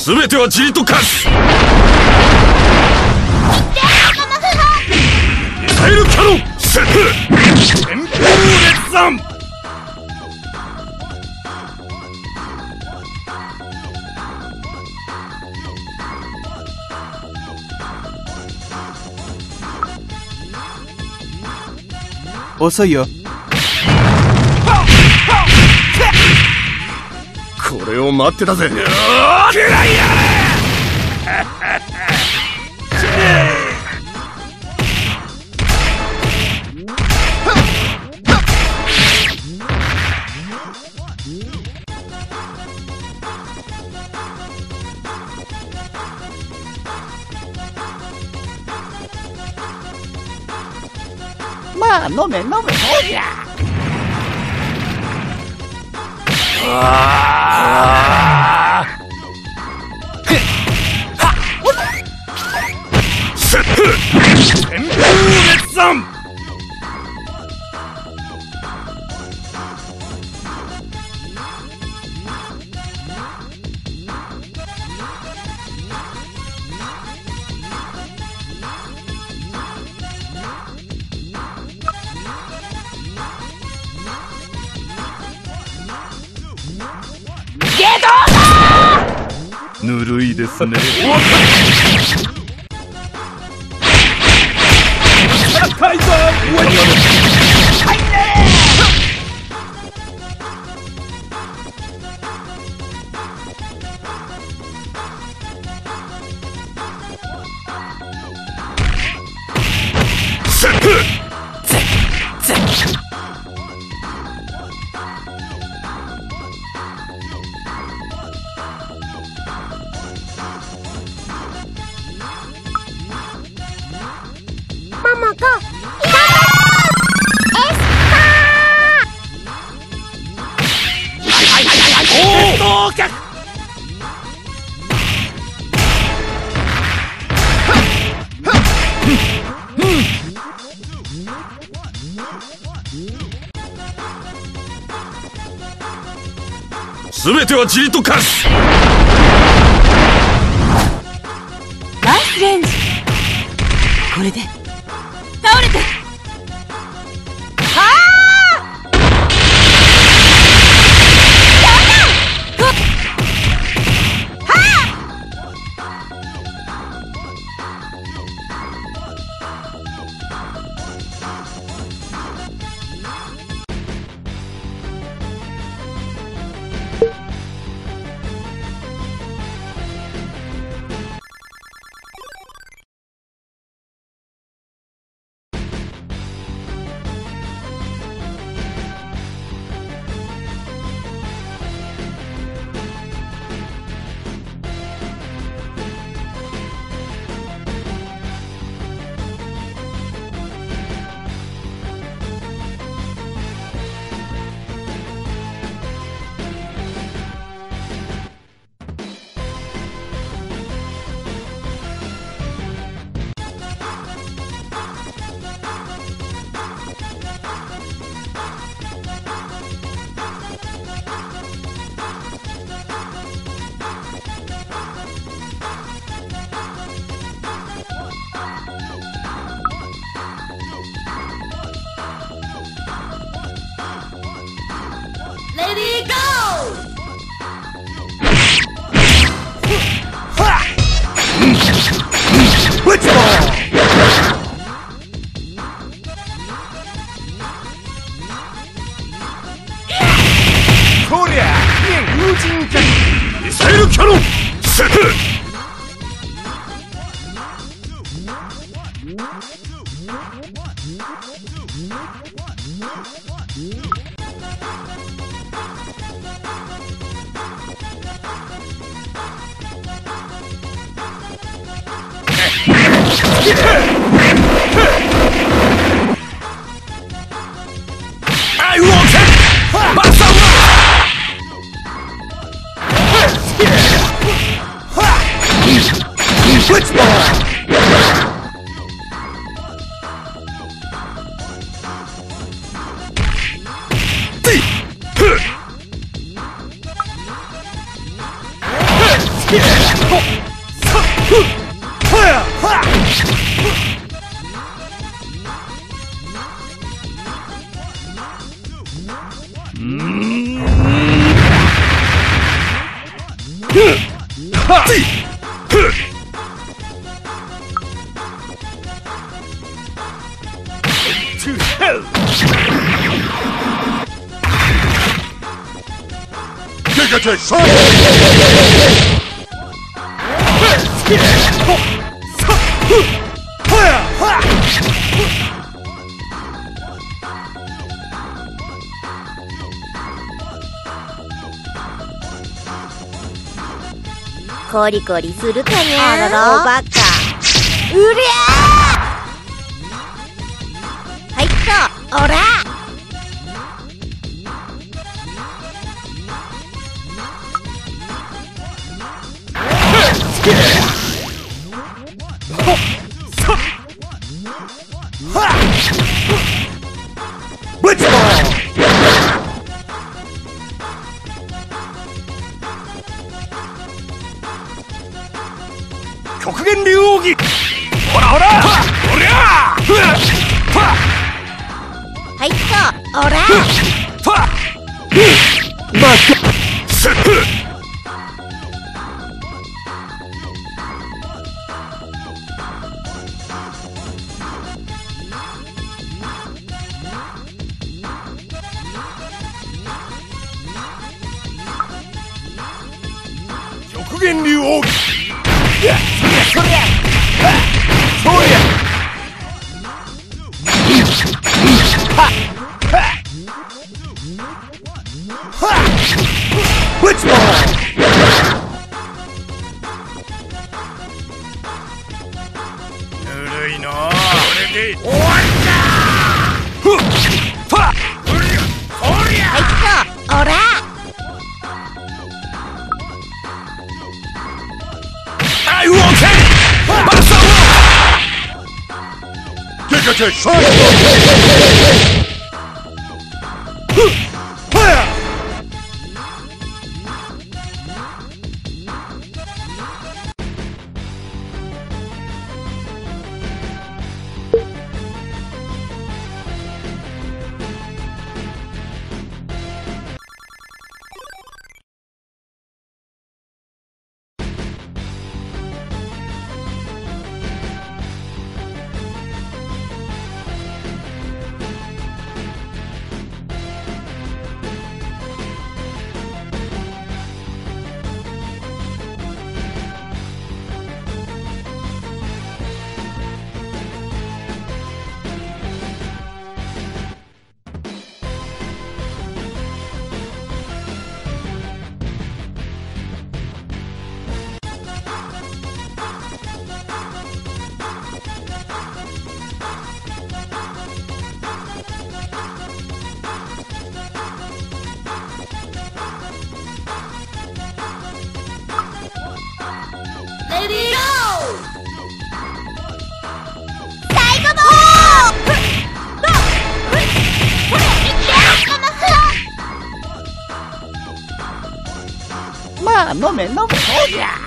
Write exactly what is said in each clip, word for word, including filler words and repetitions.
全てはじりと化す。ミサイルキャノンセット。旋風列山。 遅いよ。 これを待ってたぜ。くらいやまあ飲め飲め。そうじゃ。 ああ。セット。旋風列山。ぬるいですね。高いぞ。セット。すべてはじりと化す。 ナイスレンジ。これで倒れて。はあ。ミサイルキャノンセット。I will take Basama! Switchball! コリコリするかにゃ。 あららおバカ。うりゃー。はいっと、おら。 極限竜奥義。ほらほらおりゃはいっと、おら。 セット。極限竜奥義。そりゃそりゃそりゃはっはっブッチボール。ぬるいの。これで終わりだ。ふっはっそりゃそりゃはいっと、おら。 I won't take Get your shot! Fire! まあ飲め飲め。そうじゃ。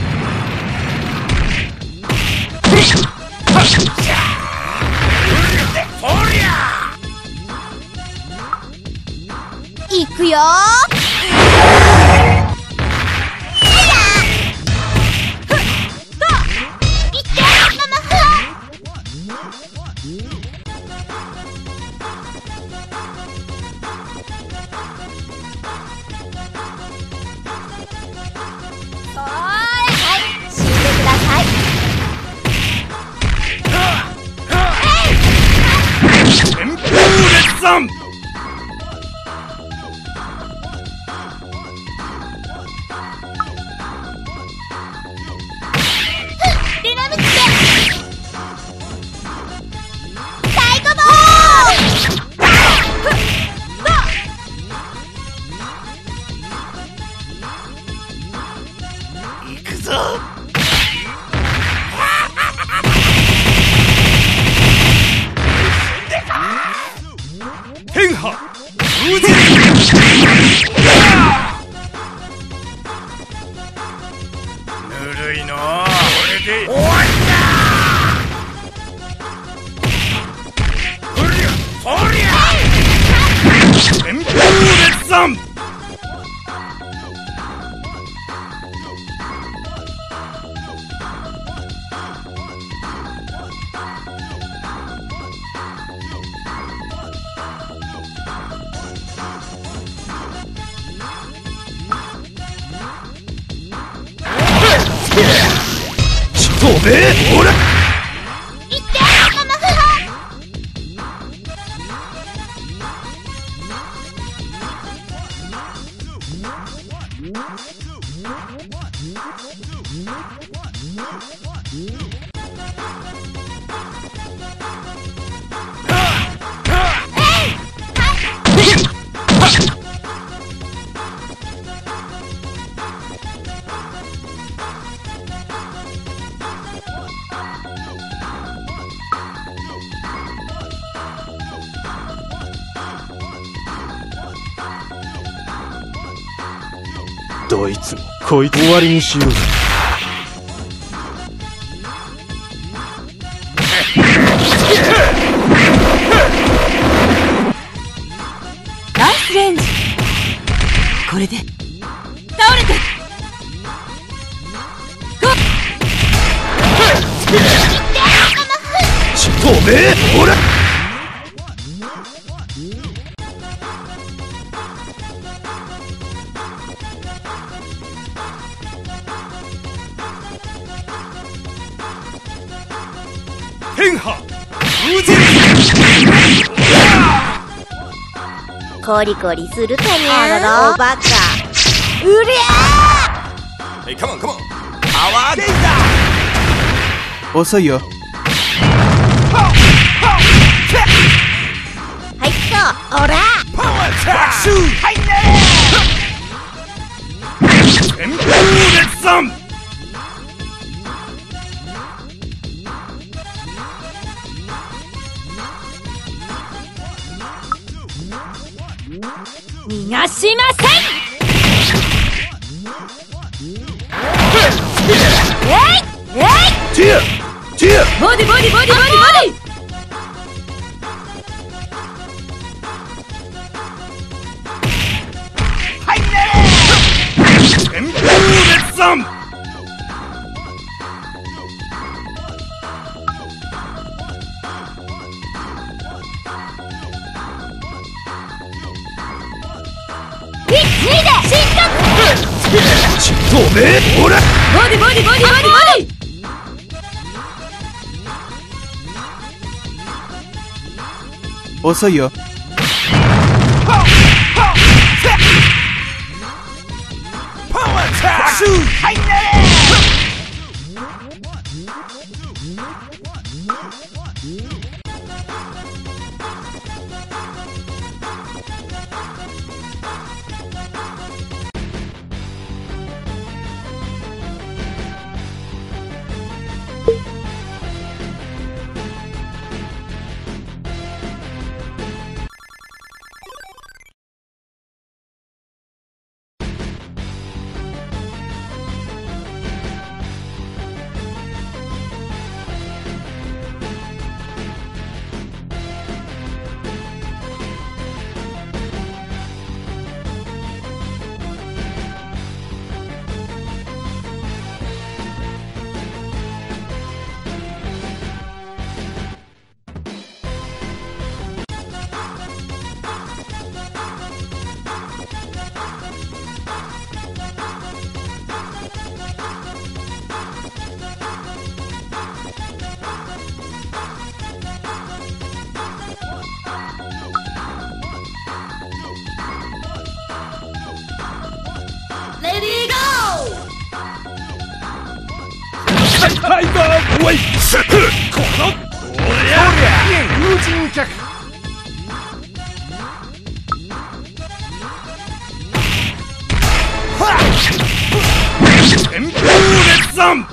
いくよずいのこれで終わりだ。そりゃそりゃ旋風列山。飛べほらいってママフハ。 どいつもこいつ終わりにしよう。 ナイスレンジ。これで倒れてゴー。 飛べほら天下無尽。 コリコリするかにゃ。おバカ。うりゃー。Hey, come on, come on. パワーゲイザー。遅いよ。 はいっとオラパワーチャーシュー。はいね旋風列山。 逃がしません。えいえいティアティアボディボディボディボディボディ。 はいね旋風列山。飛べほらボディボディボディボディボディ。 遅いよ。 パワーチャーシュー。はいねタイガーボーイセット。このおりゃ友人客。旋風列山。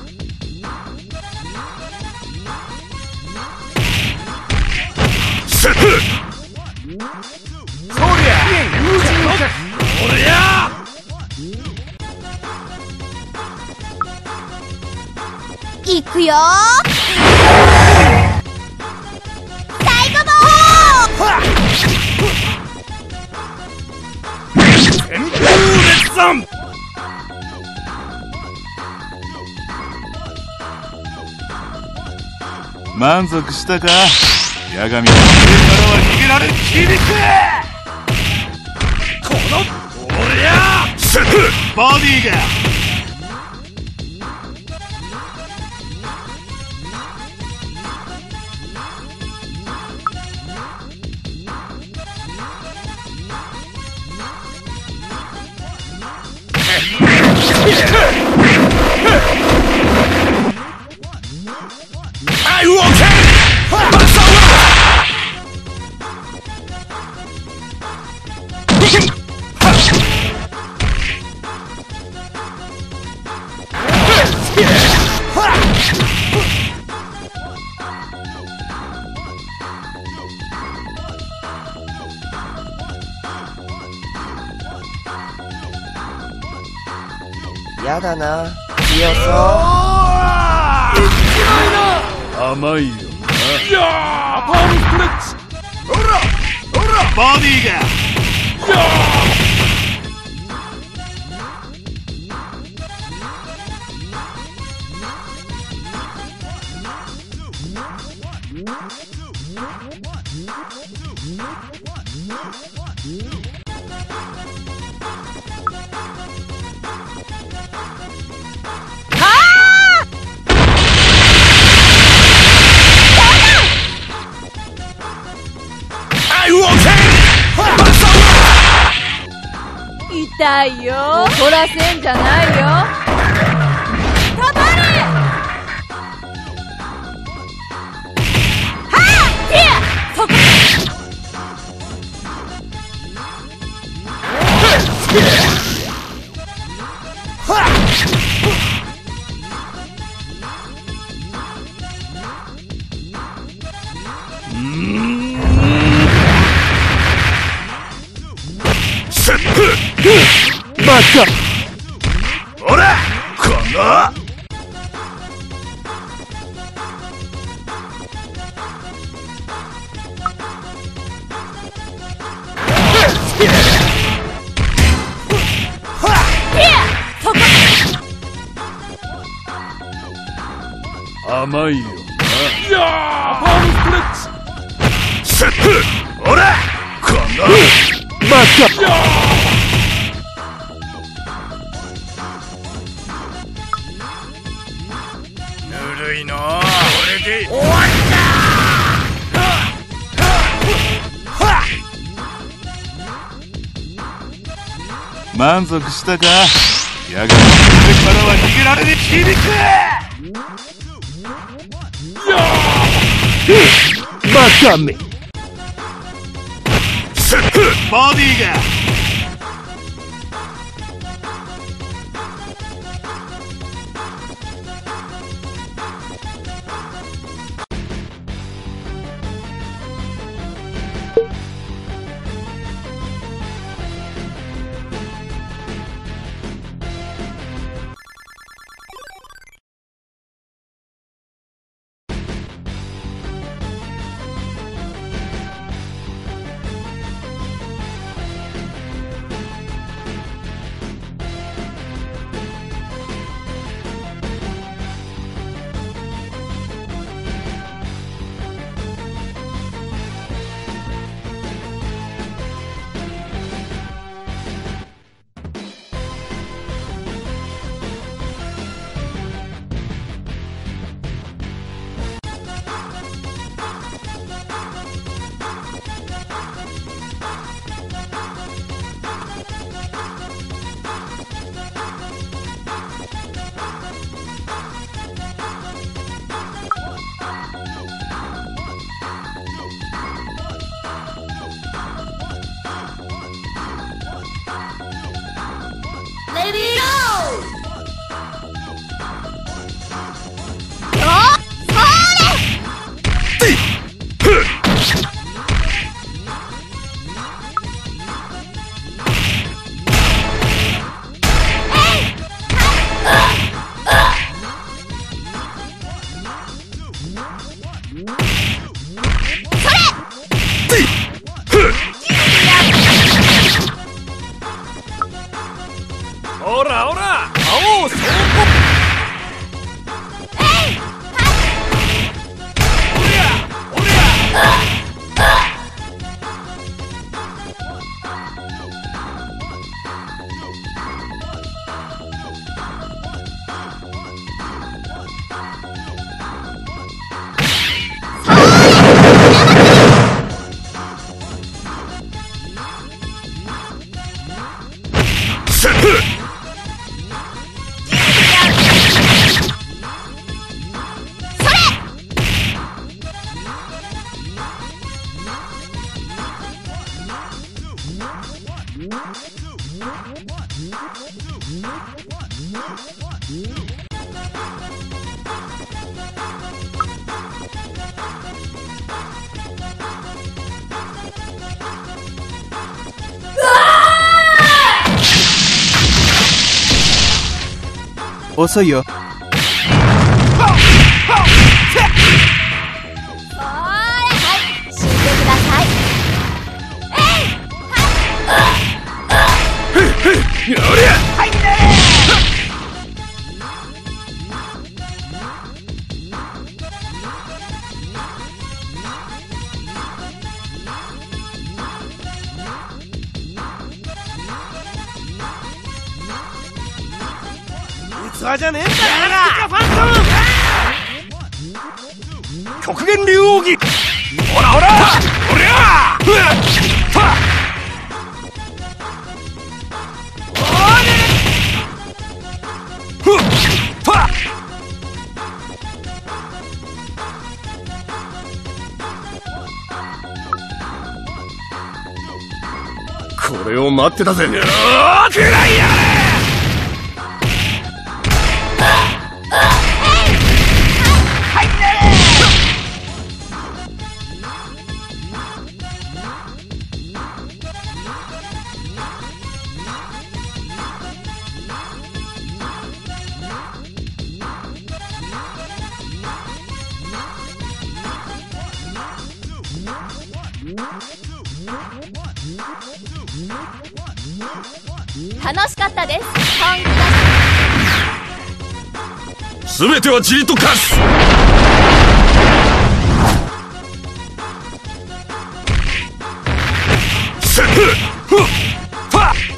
セット。そりゃ友人客。おりゃいくよー。最後の天空列山。 満足したか？八神、上からは逃げられん。響く。 このおりゃセットボディが I will carry やだな、強そう。 甘いよいやーパームストレッチ。ほらほらボディがいや痛いよ。怒らせんじゃないよ。たまれ。はあ、ティア、そこ。 バカ。ほらこの甘いよいやーパームストレッチ。セットほらこのバカ。ぬるいな。これで終わりだ。 満足したか？八神、上からは逃げられねえ。響く。 バカめ。セットボディが王総国遅いよ。 器じゃねえんだよなファントム極限竜奥義ほらほらおりゃふわっはっこれを待ってたぜ。うわーくらいやれ。 楽しかったです。 すべてはじりと化す。セッフッファッ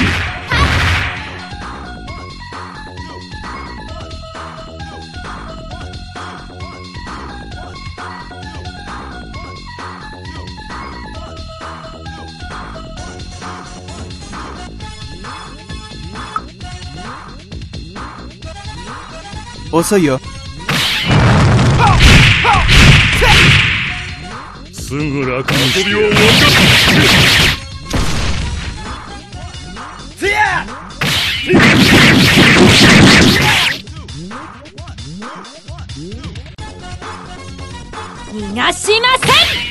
遅いよ。 すぐ楽にしてやる。 逃がしません。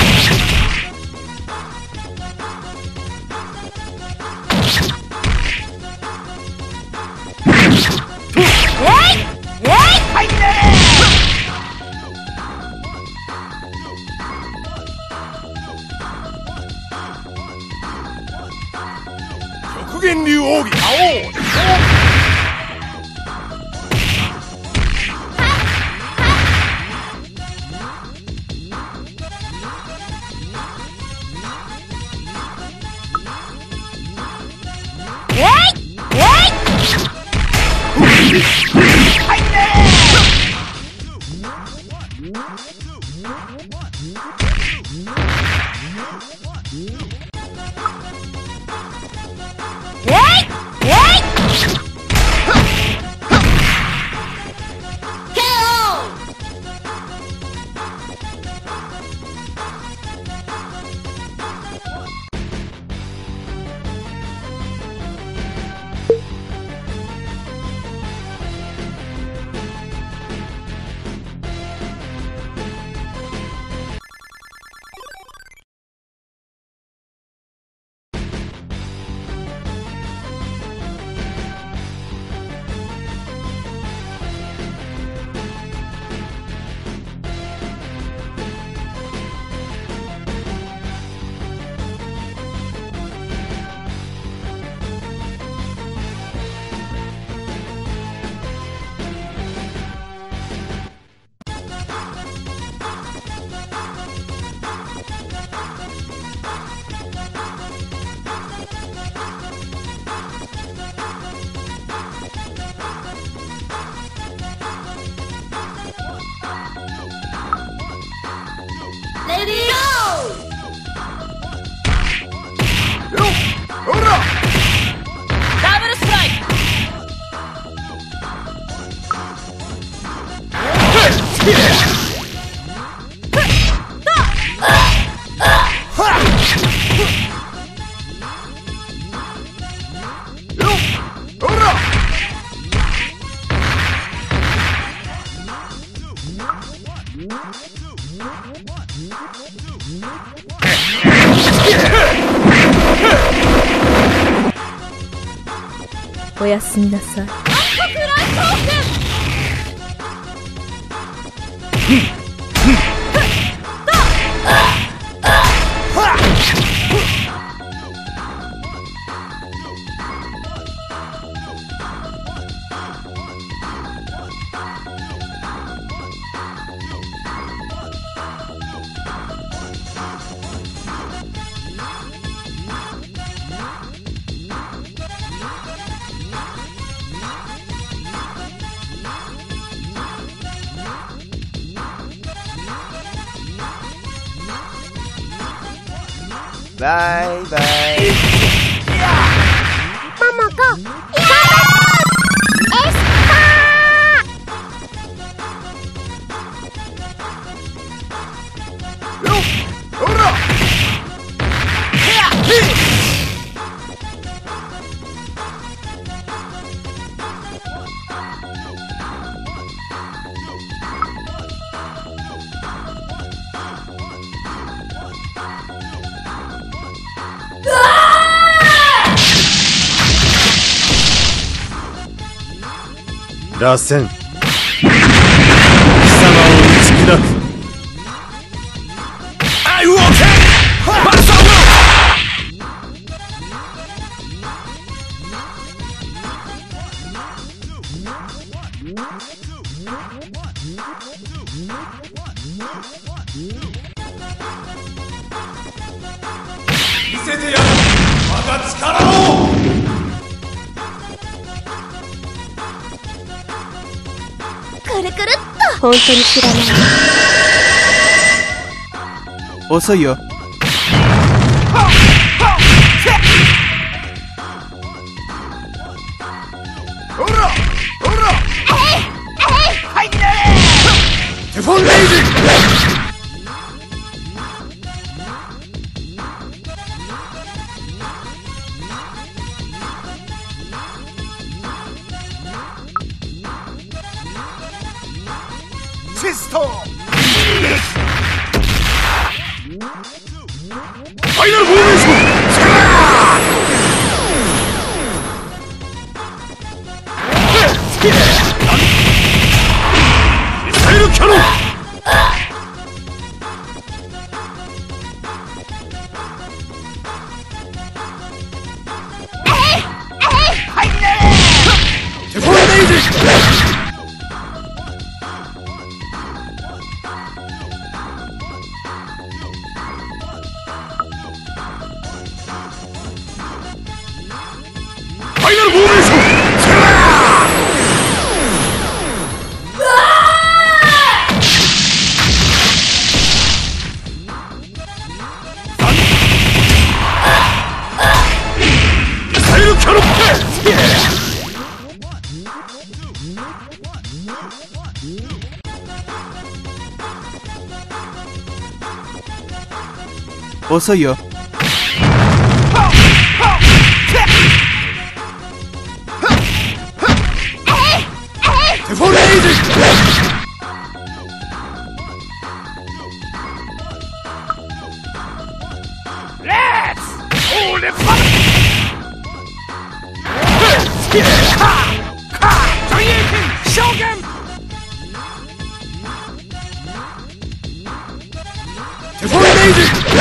極限竜奥義魔王おやすみなさい。 バイバイ。 ももこ、やろう。エス螺旋、貴様を打ち砕く。 I will take Barcelona! 見せてやる我が力を。 くるくるっと。本当に知らない。 遅いよ。 テフォンレイジ。フィスト。ファイナルフォーメーション。ミサイルキャノン。テフォンレイジ。ファイナルフォーメーション。ミサイルキャノン。 遅いよ。 テフォンレイジ。レッツオーレパル。大英剣証言。テフォンレイジ。